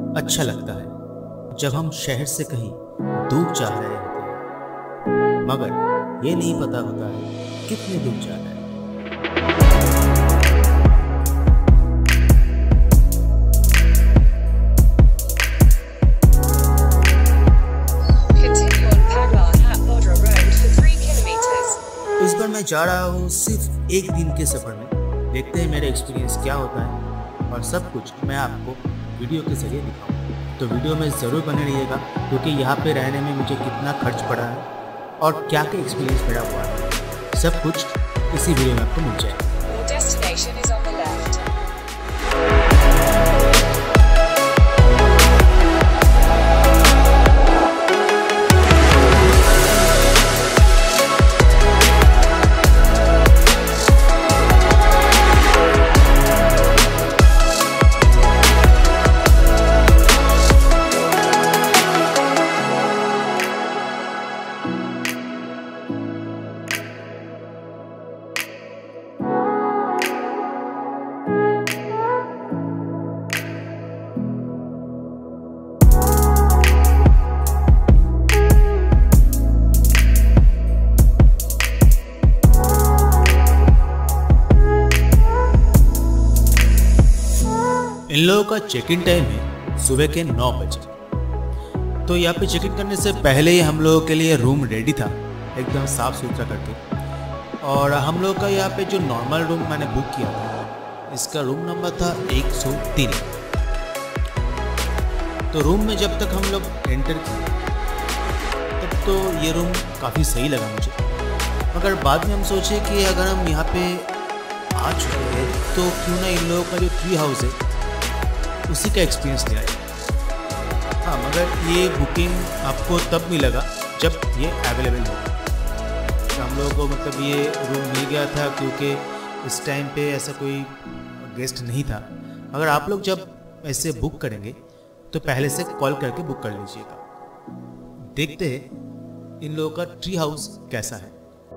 अच्छा लगता है जब हम शहर से कहीं दूर जा रहे होते हैं, मगर ये नहीं पता होता है कितने दूर जा रहे हैं। Continue on Padwar Hatbodra Road for 3 kilometers. इस बार मैं जा रहा हूँ सिर्फ एक दिन के सफ़र में। देखते हैं मेरा एक्सपीरियंस क्या होता है और सब कुछ मैं आपको वीडियो के जरिए दिखाऊंगा। तो वीडियो में ज़रूर बने रहिएगा, क्योंकि यहाँ पे रहने में मुझे कितना खर्च पड़ा है और क्या क्या एक्सपीरियंस मेरा हुआ है, सब कुछ इसी वीडियो में आपको मिल जाएगा। Your destination is on the left. इन लोगों का चेक इन टाइम है सुबह के 9 बजे। तो यहाँ पे चेक इन करने से पहले ही हम लोगों के लिए रूम रेडी था, एकदम साफ़ सुथरा करके। और हम लोग का यहाँ पे जो नॉर्मल रूम मैंने बुक किया था, इसका रूम नंबर था 103। तो रूम में जब तक हम लोग एंटर किए तब तो ये रूम काफ़ी सही लगा मुझे, मगर बाद में हम सोचे कि अगर हम यहाँ पे आ चुके हैं तो क्यों ना इन लोगों का जो ट्री हाउस है उसी का एक्सपीरियंस लिया जाए। हाँ, मगर ये बुकिंग आपको तब मिलेगा जब ये अवेलेबल होगा। तो हम लोगों को मतलब ये रूम मिल गया था क्योंकि इस टाइम पे ऐसा कोई गेस्ट नहीं था। अगर आप लोग जब ऐसे बुक करेंगे तो पहले से कॉल करके बुक कर लीजिएगा। देखते हैं इन लोगों का ट्री हाउस कैसा है।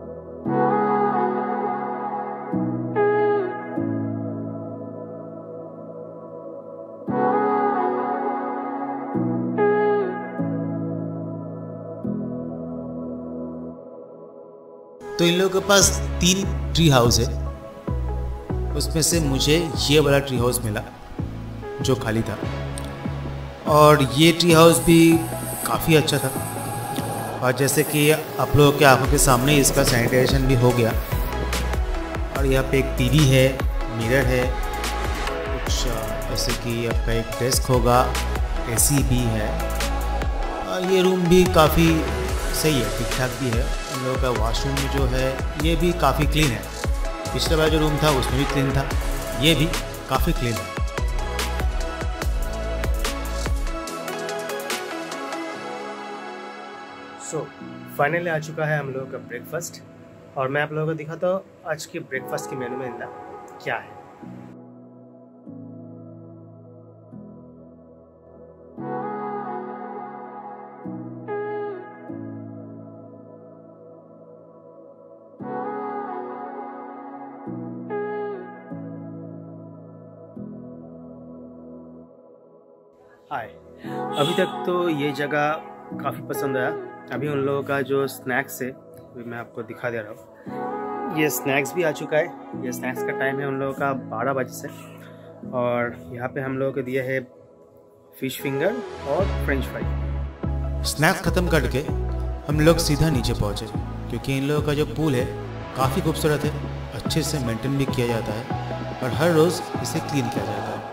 तो इन लोगों के पास 3 ट्री हाउस है, उसमें से मुझे ये वाला ट्री हाउस मिला जो खाली था। और ये ट्री हाउस भी काफ़ी अच्छा था, और जैसे कि आप लोगों के आंखों के सामने इसका सैनिटाइजेशन भी हो गया। और यहाँ पे एक टीवी है, मिरर है, कुछ जैसे कि आपका एक डेस्क होगा, एसी भी है। और ये रूम भी काफ़ी सही है, ठीक ठाक भी है। इन लोगों का वॉशरूम जो है ये भी काफ़ी क्लीन है। पिछला वाला जो रूम था उसमें भी क्लीन था, ये भी काफ़ी क्लीन है। सो फाइनली आ चुका है हम लोगों का ब्रेकफास्ट, और मैं आप लोगों को दिखाता हूँ आज के ब्रेकफास्ट के मेनू में इनका क्या है। हाय, अभी तक तो ये जगह काफ़ी पसंद आया। अभी उन लोगों का जो स्नैक्स है वो मैं आपको दिखा दे रहा हूँ। ये स्नैक्स भी आ चुका है। ये स्नैक्स का टाइम है उन लोगों का 12 बजे से, और यहाँ पे हम लोगों को दिया है फिश फिंगर और फ्रेंच फ्राई। स्नैक्स ख़त्म करके हम लोग सीधा नीचे पहुँचे, क्योंकि इन लोगों का जो पूल है काफ़ी खूबसूरत है, अच्छे से मेंटेन भी किया जाता है और हर रोज़ इसे क्लीन किया जाता है।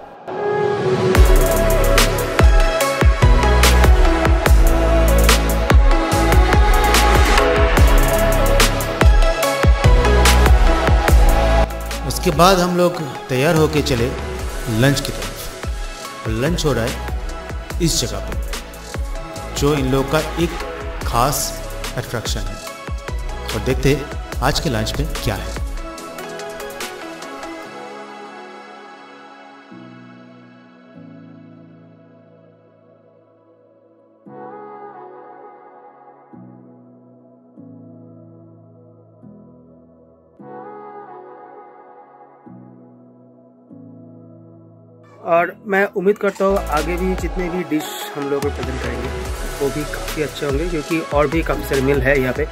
उसके बाद हम लोग तैयार होके चले लंच की तरफ। लंच हो रहा है इस जगह पर, जो इन लोगों का एक खास अट्रैक्शन है। और देखते हैं आज के लंच में क्या है। और मैं उम्मीद करता हूँ आगे भी जितने भी डिश हम लोग प्रेजेंट करेंगे वो भी काफ़ी अच्छे होंगे, क्योंकि और भी काफ़ी सारे मील है यहाँ पे।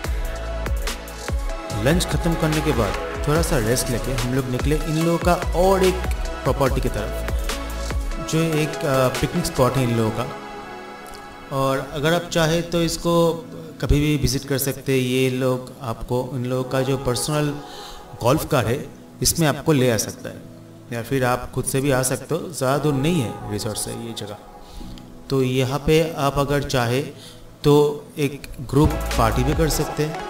लंच ख़त्म करने के बाद थोड़ा सा रेस्ट लेके हम लोग निकले इन लोगों का और एक प्रॉपर्टी की तरफ, जो एक पिकनिक स्पॉट है इन लोगों का। और अगर आप चाहे तो इसको कभी भी विज़िट कर सकते हैं। ये लोग आपको इन लोगों का जो पर्सनल गोल्फ कार है इसमें आपको ले आ सकता है, या फिर आप खुद से भी आ सकते हो। ज़्यादा दूर नहीं है रिसोर्ट से ये जगह। तो यहाँ पे आप अगर चाहे तो एक ग्रुप पार्टी भी कर सकते हैं।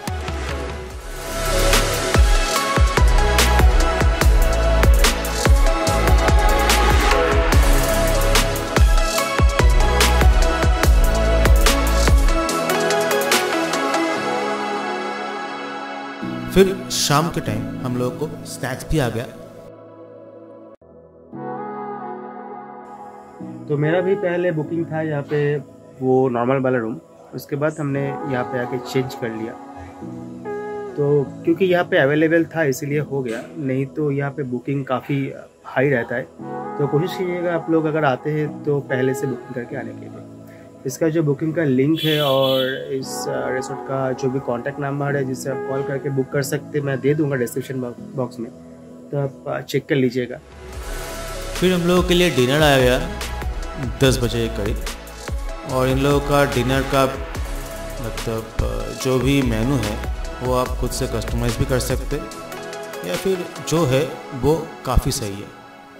फिर शाम के टाइम हम लोगों को स्नैक्स भी आ गया। तो मेरा भी पहले बुकिंग था यहाँ पे वो नॉर्मल वाला रूम, उसके बाद हमने यहाँ पे आके चेंज कर लिया। तो क्योंकि यहाँ पे अवेलेबल था इसीलिए हो गया, नहीं तो यहाँ पे बुकिंग काफ़ी हाई रहता है। तो कोशिश कीजिएगा आप लोग अगर आते हैं तो पहले से बुकिंग करके आने के लिए। इसका जो बुकिंग का लिंक है और इस रिसोर्ट का जो भी कॉन्टैक्ट नंबर है जिससे आप कॉल करके बुक कर सकते हैं, मैं दे दूंगा डिस्क्रिप्शन बॉक्स में, तो आप चेक कर लीजिएगा। फिर हम लोगों के लिए डिनर आया गया 10 बजे के करीब, और इन लोगों का डिनर का मतलब जो भी मेनू है वो आप खुद से कस्टमाइज़ भी कर सकते, या फिर जो है वो काफ़ी सही है।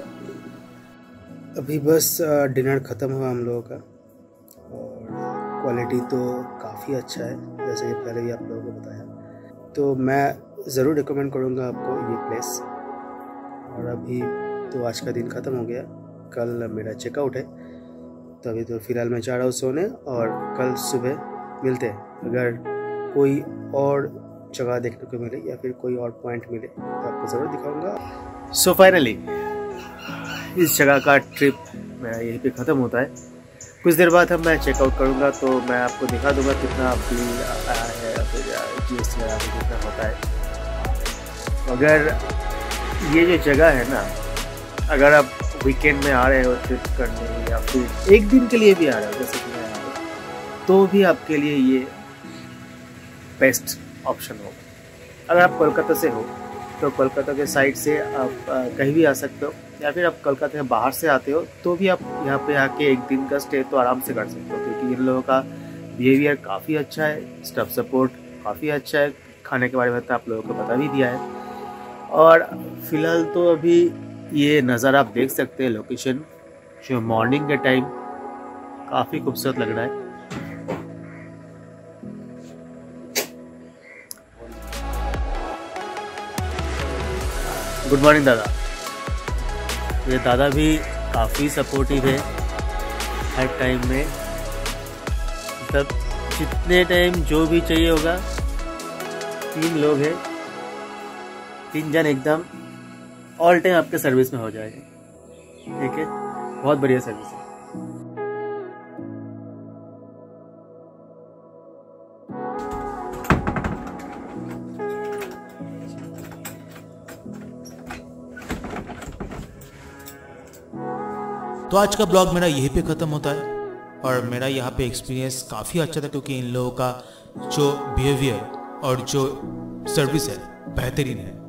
अभी बस डिनर ख़त्म हुआ हम लोगों का, और क्वालिटी तो काफ़ी अच्छा है जैसे कि पहले भी आप लोगों को बताया। तो मैं ज़रूर रिकमेंड करूँगा आपको ये प्लेस। और अभी तो आज का दिन ख़त्म हो गया, कल मेरा चेकआउट है, तो अभी तो फ़िलहाल मैं जा रहा हूँ सोने, और कल सुबह मिलते हैं। अगर कोई और जगह देखने को मिले या फिर कोई और पॉइंट मिले तो आपको ज़रूर दिखाऊँगा। सो फाइनली इस जगह का ट्रिप मेरा यहीं पे ख़त्म होता है। कुछ देर बाद मैं चेकआउट करूँगा तो मैं आपको दिखा दूँगा कितना बिल आया है या फिर GST लगा के कितना होता है। अगर ये जो जगह है ना, अगर आप वीकेंड में आ रहे हो ट्रिप करने या फिर एक दिन के लिए भी आ रहे हो जैसे कि मैं आ रहा हूँ, तो भी आपके लिए ये बेस्ट ऑप्शन होगा। अगर आप कोलकाता से हो तो कोलकाता के साइड से आप कहीं भी आ सकते हो, या फिर आप कोलकाता के बाहर से आते हो तो भी आप यहाँ पे आके एक दिन का स्टे तो आराम से कर सकते हो, क्योंकि इन लोगों का बिहेवियर काफ़ी अच्छा है, स्टाफ सपोर्ट काफ़ी अच्छा है, खाने के बारे में तो आप लोगों को बता भी दिया है। और फिलहाल तो अभी ये नज़ारा आप देख सकते हैं, लोकेशन जो मॉर्निंग के टाइम काफ़ी खूबसूरत लग रहा है। गुड मॉर्निंग दादा। ये दादा भी काफ़ी सपोर्टिव है हर टाइम में, मतलब जितने टाइम जो भी चाहिए होगा। 3 लोग हैं, 3 जन एकदम ऑल टाइम आपके सर्विस में हो जाएगा। ठीक है, बहुत बढ़िया सर्विस है। तो आज का ब्लॉग मेरा यहीं पे ख़त्म होता है, और मेरा यहाँ पे एक्सपीरियंस काफ़ी अच्छा था, क्योंकि इन लोगों का जो बिहेवियर और जो सर्विस है बेहतरीन है।